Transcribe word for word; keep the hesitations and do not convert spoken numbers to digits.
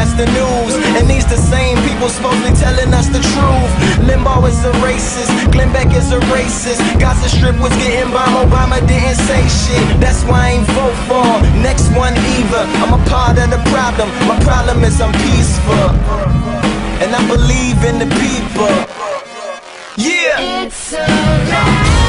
that's the news. And these the same people supposed to be telling us the truth. Limbaugh is a racist, Glenn Beck is a racist. Gaza Strip was getting bombed, Obama didn't say shit. That's why I ain't vote for next one either. I'm a part of the problem, my problem is I'm peaceful, and I believe in the people. Yeah! It's alright.